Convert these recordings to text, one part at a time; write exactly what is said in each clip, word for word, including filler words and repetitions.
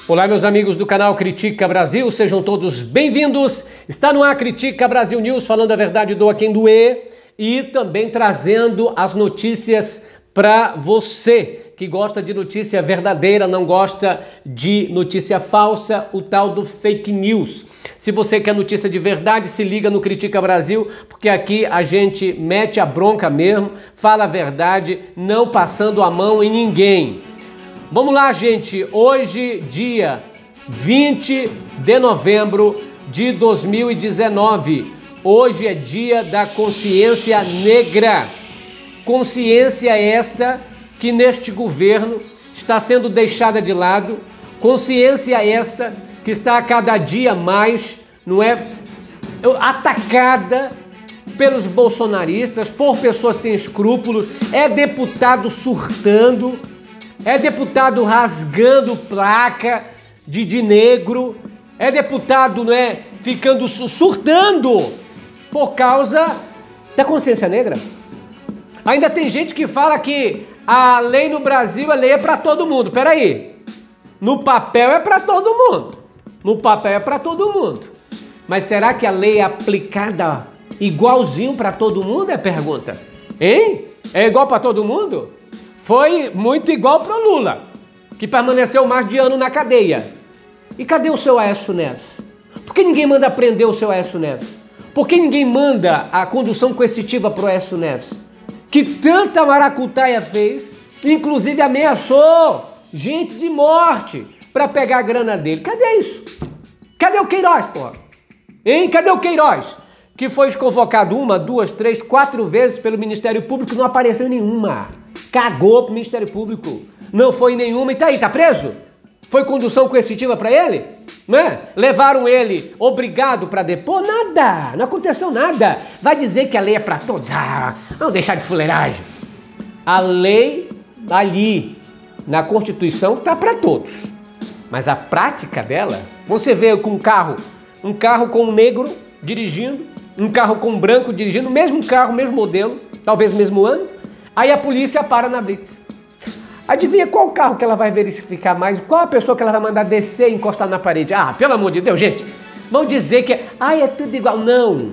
Olá, meus amigos do canal Critica Brasil, sejam todos bem-vindos. Está no ar Critica Brasil News, falando a verdade, doa quem doer, e também trazendo as notícias para você que gosta de notícia verdadeira, não gosta de notícia falsa, o tal do fake news. Se você quer notícia de verdade, se liga no Critica Brasil, porque aqui a gente mete a bronca mesmo, fala a verdade, não passando a mão em ninguém. Vamos lá, gente. Hoje, dia vinte de novembro de dois mil e dezenove. Hoje é dia da consciência negra. Consciência esta que neste governo está sendo deixada de lado. Consciência esta que está a cada dia mais, não é, atacada pelos bolsonaristas, por pessoas sem escrúpulos. É deputado surtando. É deputado rasgando placa de, de negro, é deputado, não é, ficando surtando por causa da consciência negra. Ainda tem gente que fala que a lei no Brasil, a lei é para todo mundo. Peraí, no papel é para todo mundo, no papel é para todo mundo. Mas será que a lei é aplicada igualzinho para todo mundo? É a pergunta. Hein? É igual para todo mundo? Foi muito igual para o Lula, que permaneceu mais de ano na cadeia. E cadê o seu Aécio Neves? Por que ninguém manda prender o seu Aécio Neves? Por que ninguém manda a condução coercitiva para o Aécio Neves? Que tanta maracutaia fez, inclusive ameaçou gente de morte para pegar a grana dele. Cadê isso? Cadê o Queiroz, porra? Hein? Cadê o Queiroz? Que foi convocado uma, duas, três, quatro vezes pelo Ministério Público e não apareceu em nenhuma. Cagou pro Ministério Público. Não foi em nenhuma. E tá aí, tá preso? Foi condução coercitiva para ele? Né? Levaram ele obrigado para depor? Nada. Não aconteceu nada. Vai dizer que a lei é para todos? Ah, vamos deixar de fuleiragem. A lei ali na Constituição tá para todos. Mas a prática dela, você vê com um carro, um carro com um negro dirigindo, um carro com um branco dirigindo, mesmo carro, mesmo modelo, talvez mesmo ano. Aí a polícia para na blitz. Adivinha qual carro que ela vai verificar mais? Qual a pessoa que ela vai mandar descer e encostar na parede? Ah, pelo amor de Deus, gente. Vão dizer que ah, é tudo igual. Não.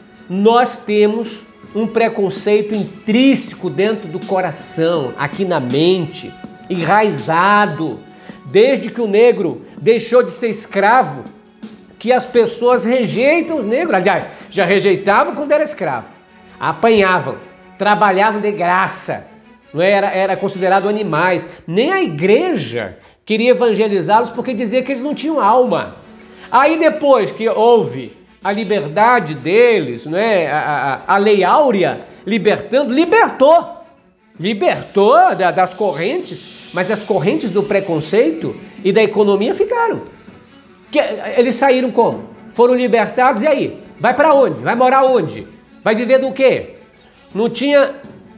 Nós temos um preconceito intrínseco dentro do coração, aqui na mente, enraizado. Desde que o negro deixou de ser escravo, que as pessoas rejeitam os negros. Aliás, já rejeitavam quando era escravo. Apanhavam. Trabalhavam de graça, não era, era considerado animais. Nem a igreja queria evangelizá-los porque dizia que eles não tinham alma. Aí depois que houve a liberdade deles, não é? a, a, a lei áurea libertando, libertou. Libertou da, das correntes, mas as correntes do preconceito e da economia ficaram. Que, eles saíram como? Foram libertados e aí? Vai para onde? Vai morar onde? Vai viver do quê? Não tinha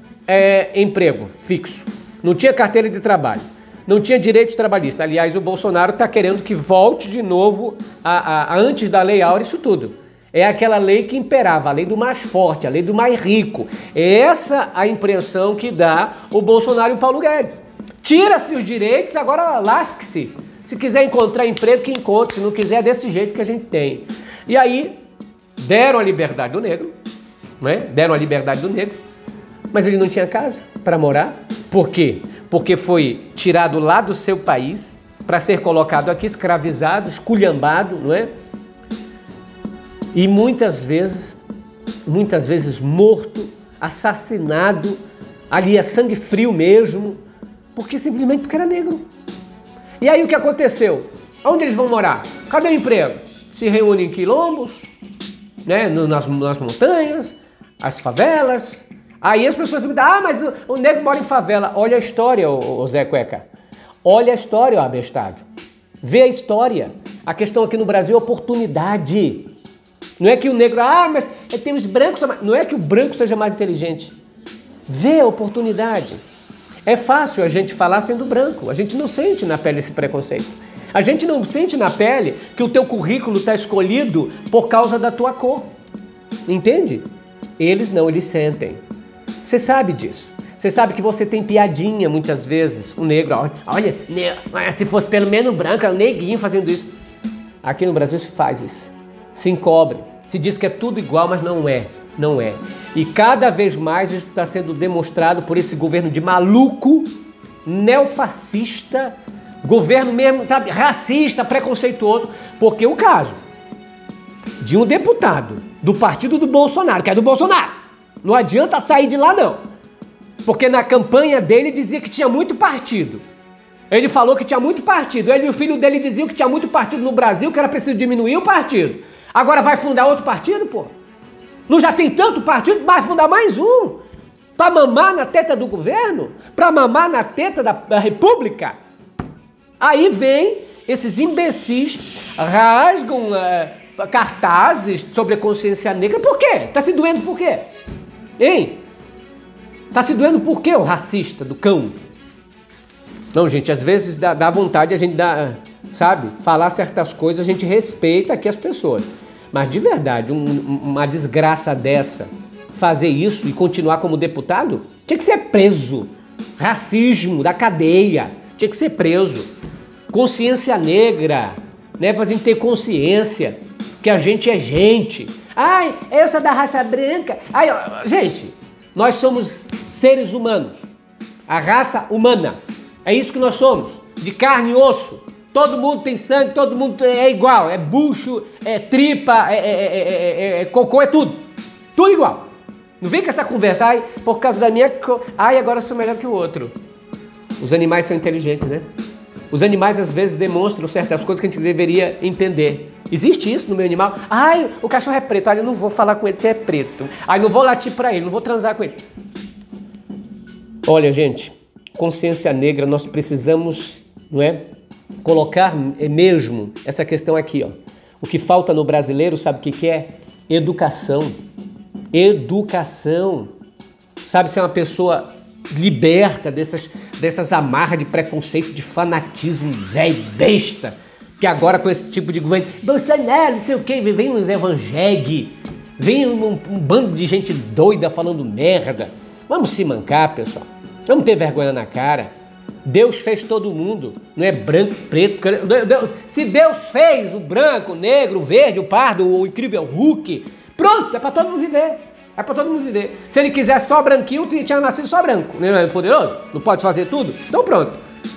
é, emprego fixo, não tinha carteira de trabalho, não tinha direito trabalhista. Aliás, o Bolsonaro está querendo que volte de novo a, a, a antes da Lei Áurea isso tudo. É aquela lei que imperava, a lei do mais forte, a lei do mais rico. É essa a impressão que dá o Bolsonaro e o Paulo Guedes. Tira-se os direitos, agora lasque-se. Se quiser encontrar emprego, que encontre. Se não quiser, é desse jeito que a gente tem. E aí, deram a liberdade do negro. Não é? Deram a liberdade do negro, mas ele não tinha casa para morar. Por quê? Porque foi tirado lá do seu país para ser colocado aqui, escravizado, esculhambado, não é? E muitas vezes, muitas vezes morto, assassinado, ali a sangue frio mesmo, porque simplesmente porque era negro. E aí o que aconteceu? Onde eles vão morar? Cadê o emprego? Se reúnem em quilombos, né? nas, nas montanhas, as favelas. Aí as pessoas perguntam, ah, mas o, o negro mora em favela. Olha a história, ô, ô Zé Cueca. Olha a história, ó abestado. Vê a história. A questão aqui no Brasil é oportunidade. Não é que o negro, ah, mas tem os brancos. Não é que o branco seja mais inteligente. Vê a oportunidade. É fácil a gente falar sendo branco. A gente não sente na pele esse preconceito. A gente não sente na pele que o teu currículo está escolhido por causa da tua cor. Entende? Eles não, eles sentem. Você sabe disso. Você sabe que você tem piadinha muitas vezes. O negro, olha, olha, se fosse pelo menos branco, é o neguinho fazendo isso. Aqui no Brasil se faz isso. Se encobre. Se diz que é tudo igual, mas não é. Não é. E cada vez mais isso está sendo demonstrado por esse governo de maluco, neofascista, governo mesmo, sabe, racista, preconceituoso. Porque o caso de um deputado do partido do Bolsonaro, que é do Bolsonaro, não adianta sair de lá não. Porque na campanha dele dizia que tinha muito partido. Ele falou que tinha muito partido. Ele e o filho dele diziam que tinha muito partido no Brasil, que era preciso diminuir o partido. Agora vai fundar outro partido, pô? Não já tem tanto partido, vai fundar mais um. Pra mamar na teta do governo? Pra mamar na teta da, da república? Aí vem esses imbecis, rasgam uh, cartazes sobre a consciência negra. Por quê? Tá se doendo por quê? Hein? Tá se doendo por quê, o racista do cão? Não, gente, às vezes dá, dá vontade a gente dar, sabe, falar certas coisas, a gente respeita aqui as pessoas. Mas de verdade, um, uma desgraça dessa, fazer isso e continuar como deputado, tinha que ser preso. Racismo da cadeia, tinha que ser preso. Consciência negra, né, pra gente ter consciência que a gente é gente. Ai, eu sou da raça branca. Ai, ó, gente, nós somos seres humanos, a raça humana. É isso que nós somos, de carne e osso. Todo mundo tem sangue, todo mundo é igual. É bucho, é tripa, é, é, é, é, é cocô, é tudo. Tudo igual. Não vem com essa conversa, ai, por causa da minha cor, ai, agora eu sou melhor que o outro. Os animais são inteligentes, né? Os animais às vezes demonstram certas coisas que a gente deveria entender. Existe isso no meio animal? Ai, o cachorro é preto, olha, eu não vou falar com ele que é preto. Ai, não vou latir pra ele, não vou transar com ele. Olha, gente, consciência negra, nós precisamos, não é, colocar mesmo essa questão aqui, ó. O que falta no brasileiro, sabe o que que é? Educação. Educação. Sabe, ser uma pessoa liberta dessas, dessas amarras de preconceito, de fanatismo, velho, besta, que agora com esse tipo de governo, Bolsonaro, não sei o quê, vem uns evangélicos, vem um, um bando de gente doida falando merda. Vamos se mancar, pessoal. Vamos ter vergonha na cara. Deus fez todo mundo, não é branco, preto. Deus, se Deus fez o branco, o negro, o verde, o pardo, o incrível Hulk, pronto, é pra todo mundo viver. É pra todo mundo viver. Se ele quiser só branquinho, tinha nascido só branco. Não é poderoso? Não pode fazer tudo? Então pronto.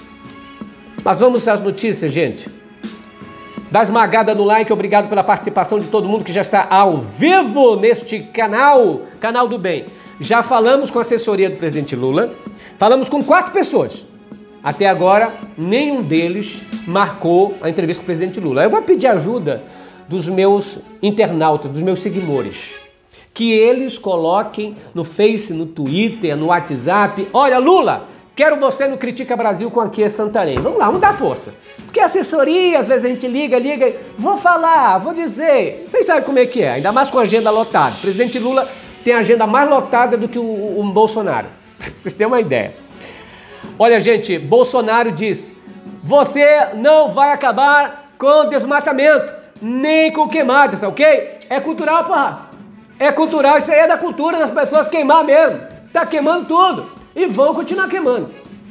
Mas vamos às notícias, gente. Dá esmagada no like, obrigado pela participação de todo mundo que já está ao vivo neste canal, canal do bem. Já falamos com a assessoria do presidente Lula, falamos com quatro pessoas. Até agora, nenhum deles marcou a entrevista com o presidente Lula. Eu vou pedir ajuda dos meus internautas, dos meus seguidores, que eles coloquem no Face, no Twitter, no WhatsApp. Olha, Lula, quero você no Critica Brasil com aqui Santarém. Vamos lá, vamos dar força. Porque a assessoria, às vezes a gente liga, liga, vou falar, vou dizer. Vocês sabem como é que é, ainda mais com a agenda lotada. O presidente Lula tem a agenda mais lotada do que o, o, o Bolsonaro. Vocês têm uma ideia. Olha, gente, Bolsonaro diz, você não vai acabar com desmatamento, nem com queimadas, ok? É cultural, porra. É cultural, isso aí é da cultura das pessoas queimar mesmo. Tá queimando tudo. E vão continuar queimando.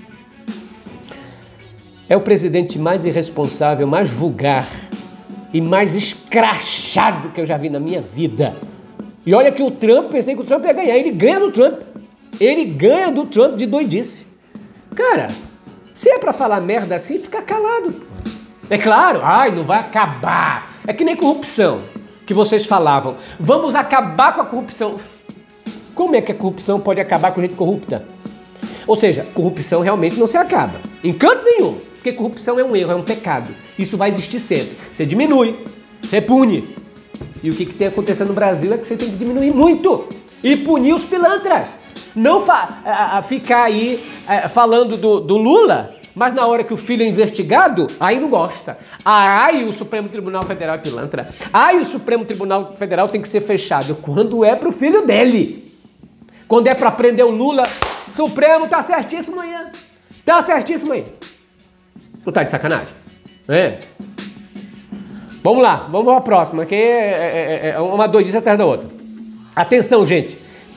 É o presidente mais irresponsável, mais vulgar e mais escrachado que eu já vi na minha vida. E olha que o Trump, pensei que o Trump ia ganhar. Ele ganha do Trump. Ele ganha do Trump de doidice. Cara, se é pra falar merda assim, fica calado. É claro, ai, não vai acabar. É que nem corrupção, que vocês falavam. Vamos acabar com a corrupção. Como é que a corrupção pode acabar com gente corrupta? Ou seja, corrupção realmente não se acaba. Em canto nenhum. Porque corrupção é um erro, é um pecado. Isso vai existir sempre. Você diminui, você pune. E o que, que tem acontecendo no Brasil é que você tem que diminuir muito. E punir os pilantras. Não fa a, a ficar aí a, falando do, do Lula, mas na hora que o filho é investigado, aí não gosta. Ai, o Supremo Tribunal Federal é pilantra. Ai, o Supremo Tribunal Federal tem que ser fechado. Quando é pro filho dele. Quando é pra prender o Lula, Supremo tá certíssimo aí. Tá certíssimo aí. Não tá de sacanagem? É. Vamos lá, vamos para a próxima, que é, é, é uma doidice atrás da outra. Atenção, gente.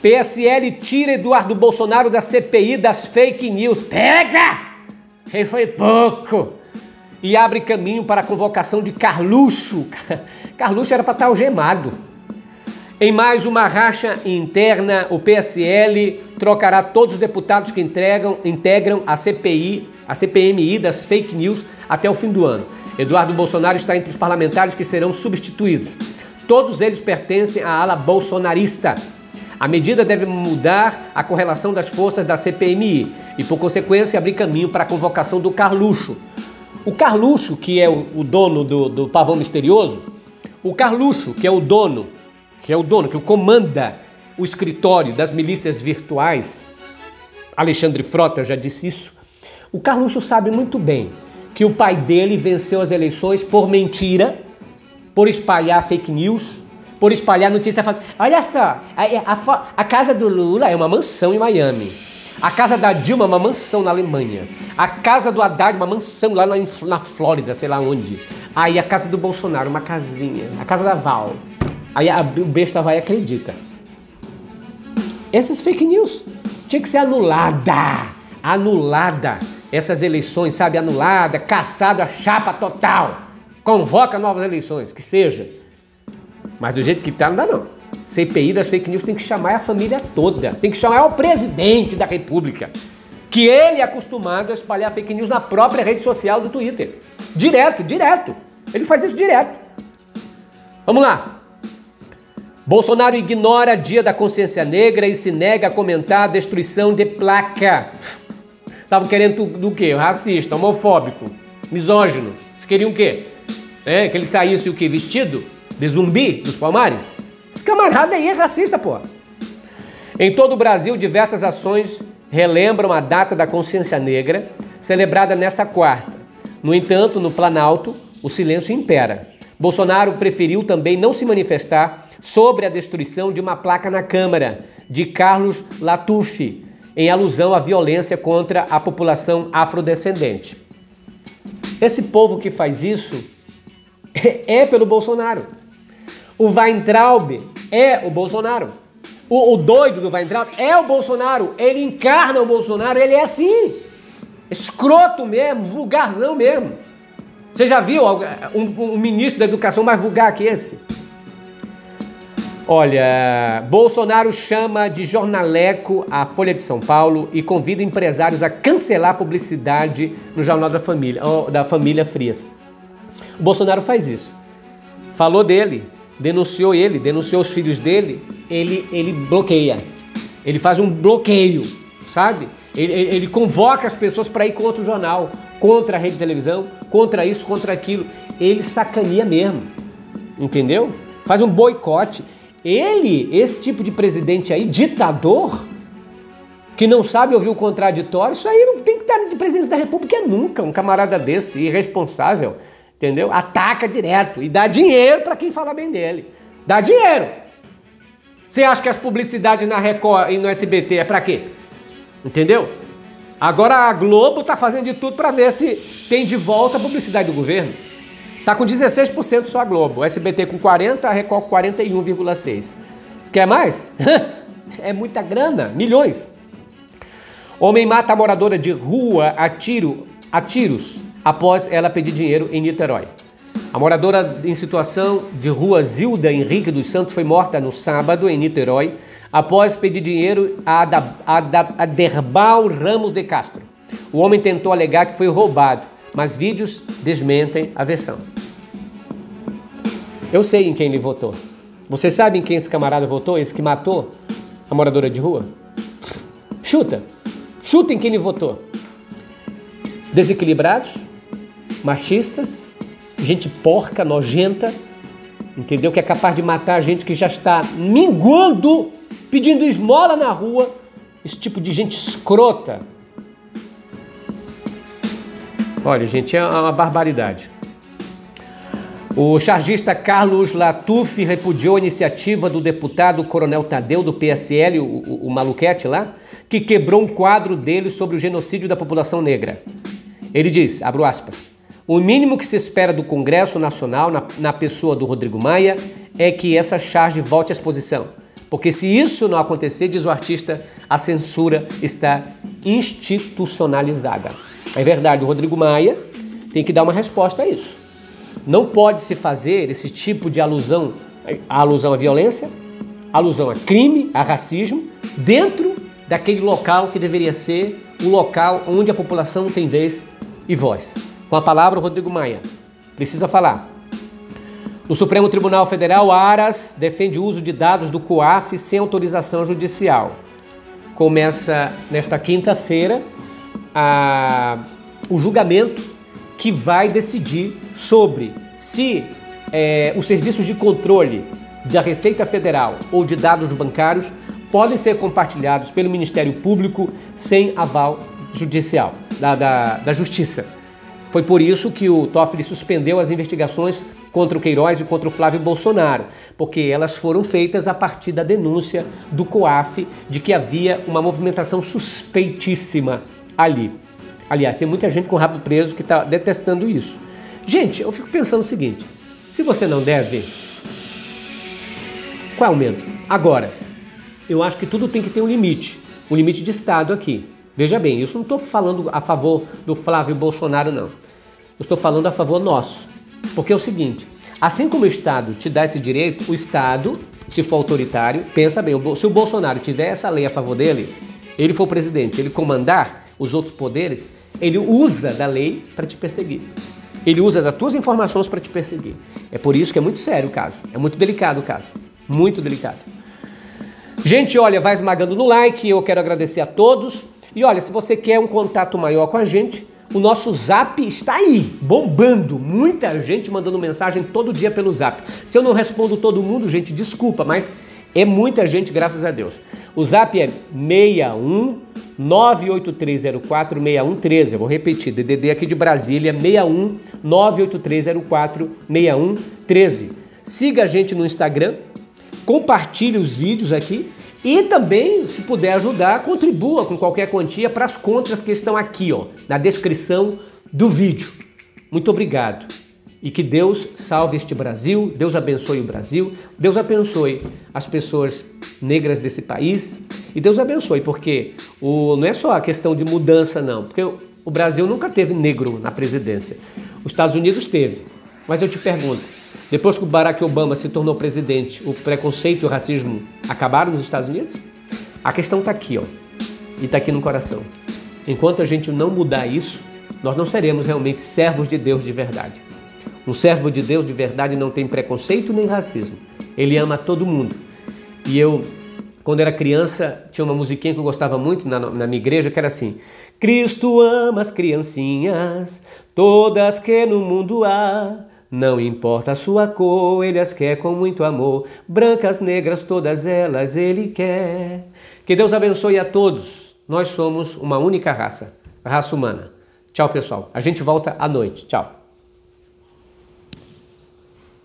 P S L tira Eduardo Bolsonaro da C P I das fake news. Pega! Quem foi pouco. E abre caminho para a convocação de Carluxo. Carluxo era para estar algemado. Em mais uma racha interna, o P S L trocará todos os deputados que entregam, integram a C P I, a C P M I das fake news até o fim do ano. Eduardo Bolsonaro está entre os parlamentares que serão substituídos. Todos eles pertencem à ala bolsonarista. A medida deve mudar a correlação das forças da C P M I e, por consequência, abrir caminho para a convocação do Carluxo. O Carluxo, que é o, o dono do, do pavão misterioso, o Carluxo, que é o dono, que é o dono, que comanda o escritório das milícias virtuais, Alexandre Frota já disse isso, o Carluxo sabe muito bem que o pai dele venceu as eleições por mentira, por espalhar fake news, por espalhar notícia falsa. Olha só, a, a, a casa do Lula é uma mansão em Miami. A casa da Dilma é uma mansão na Alemanha. A casa do Haddad, uma mansão lá na, na Flórida, sei lá onde. Aí a casa do Bolsonaro, uma casinha. A casa da Val. Aí a, o besta vai e acredita. Essas fake news tinha que ser anulada. Anulada. Essas eleições, sabe, anulada, caçado a chapa total. Convoca novas eleições, que seja. Mas do jeito que tá, não dá não. C P I das fake news tem que chamar a família toda. Tem que chamar o presidente da República. Que ele é acostumado a espalhar fake news na própria rede social do Twitter. Direto, direto. Ele faz isso direto. Vamos lá. Bolsonaro ignora Dia da Consciência Negra e se nega a comentar a destruição de placa. Estavam querendo do quê? Racista, homofóbico, misógino. Eles queriam o quê? É, que ele saísse o quê? Vestido de zumbi dos Palmares? Esse camarada aí é racista, pô. Em todo o Brasil, diversas ações relembram a data da Consciência Negra, celebrada nesta quarta. No entanto, no Planalto, o silêncio impera. Bolsonaro preferiu também não se manifestar sobre a destruição de uma placa na Câmara, de Carlos Latuffi, em alusão à violência contra a população afrodescendente. Esse povo que faz isso é pelo Bolsonaro. O Weintraub é o Bolsonaro. O, o doido do Weintraub é o Bolsonaro. Ele encarna o Bolsonaro, ele é assim. Escroto mesmo, vulgarzão mesmo. Você já viu um, um ministro da educação mais vulgar que esse? Olha, Bolsonaro chama de jornaleco a Folha de São Paulo e convida empresários a cancelar a publicidade no Jornal da Família, da família Frias. O Bolsonaro faz isso. Falou dele, denunciou ele, denunciou os filhos dele, ele, ele bloqueia. Ele faz um bloqueio, sabe? Ele, ele convoca as pessoas para ir contra o jornal, contra a rede de televisão, contra isso, contra aquilo. Ele sacaneia mesmo, entendeu? Faz um boicote. Ele, esse tipo de presidente aí, ditador, que não sabe ouvir o contraditório, isso aí não tem que estar de presidência da República nunca, um camarada desse, irresponsável, entendeu? Ataca direto e dá dinheiro para quem fala bem dele. Dá dinheiro. Você acha que as publicidades na Record e no S B T é para quê? Entendeu? Agora a Globo tá fazendo de tudo para ver se tem de volta a publicidade do governo. Tá com dezesseis por cento só a Globo, o S B T com quarenta por cento, a Record com quarenta e um vírgula seis por cento. Quer mais? É muita grana, milhões. Homem mata a moradora de rua a, tiro, a tiros após ela pedir dinheiro em Niterói. A moradora em situação de rua Zilda Henrique dos Santos foi morta no sábado em Niterói após pedir dinheiro a Aderbal Ramos de Castro. O homem tentou alegar que foi roubado, mas vídeos desmentem a versão. Eu sei em quem ele votou. Você sabe em quem esse camarada votou? Esse que matou a moradora de rua? Chuta. Chuta em quem ele votou. Desequilibrados, machistas, gente porca, nojenta, entendeu? Que é capaz de matar gente que já está minguando, pedindo esmola na rua. Esse tipo de gente escrota. Olha, gente, é uma barbaridade. O chargista Carlos Latuffi repudiou a iniciativa do deputado Coronel Tadeu, do P S L, o, o, o maluquete lá, que quebrou um quadro dele sobre o genocídio da população negra. Ele diz, abro aspas, o mínimo que se espera do Congresso Nacional, na, na pessoa do Rodrigo Maia, é que essa charge volte à exposição, Porque se isso não acontecer, diz o artista, a censura está institucionalizada. É verdade, o Rodrigo Maia tem que dar uma resposta a isso. Não pode se fazer esse tipo de alusão, a alusão à violência, alusão a crime, a racismo, dentro daquele local que deveria ser o local onde a população tem vez e voz. Com a palavra, o Rodrigo Maia precisa falar. No Supremo Tribunal Federal, Aras defende o uso de dados do COAF sem autorização judicial. Começa nesta quinta-feira a... o julgamento que vai decidir sobre se é, os serviços de controle da Receita Federal ou de dados bancários podem ser compartilhados pelo Ministério Público sem aval judicial, da, da, da Justiça. Foi por isso que o Toffoli suspendeu as investigações contra o Queiroz e contra o Flávio Bolsonaro, porque elas foram feitas a partir da denúncia do COAF de que havia uma movimentação suspeitíssima ali. Aliás, tem muita gente com o rabo preso que está detestando isso. Gente, eu fico pensando o seguinte, se você não deve, qual é o aumento? Agora, eu acho que tudo tem que ter um limite, um limite de Estado aqui. Veja bem, isso não estou falando a favor do Flávio Bolsonaro, não. Eu estou falando a favor nosso. Porque é o seguinte, assim como o Estado te dá esse direito, o Estado, se for autoritário, pensa bem, se o Bolsonaro tiver essa lei a favor dele, ele for presidente, ele comandar os outros poderes, ele usa da lei para te perseguir. Ele usa das tuas informações para te perseguir. É por isso que é muito sério o caso, é muito delicado o caso, muito delicado. Gente, olha, vai esmagando no like, eu quero agradecer a todos. E olha, se você quer um contato maior com a gente, o nosso Zap está aí, bombando. Muita gente mandando mensagem todo dia pelo Zap. Se eu não respondo todo mundo, gente, desculpa, mas é muita gente, graças a Deus. O Zap é seis um nove oito três zero quatro seis um um três. Eu vou repetir, D D D aqui de Brasília, seis um nove oito três zero quatro seis um um três. Siga a gente no Instagram, compartilhe os vídeos aqui. E também, se puder ajudar, contribua com qualquer quantia para as contas que estão aqui, ó, na descrição do vídeo. Muito obrigado. E que Deus salve este Brasil, Deus abençoe o Brasil, Deus abençoe as pessoas negras desse país e Deus abençoe, porque o, não é só a questão de mudança, não, porque o, o Brasil nunca teve negro na presidência. Os Estados Unidos teve, mas eu te pergunto, depois que o Barack Obama se tornou presidente, o preconceito e o racismo acabaram nos Estados Unidos? A questão está aqui, ó, e está aqui no coração. Enquanto a gente não mudar isso, nós não seremos realmente servos de Deus de verdade. Um servo de Deus de verdade não tem preconceito nem racismo. Ele ama todo mundo. E eu, quando era criança, tinha uma musiquinha que eu gostava muito na, na minha igreja, que era assim: Cristo ama as criancinhas, todas que no mundo há. Não importa a sua cor, ele as quer com muito amor. Brancas, negras, todas elas ele quer. Que Deus abençoe a todos. Nós somos uma única raça, raça humana. Tchau, pessoal. A gente volta à noite. Tchau.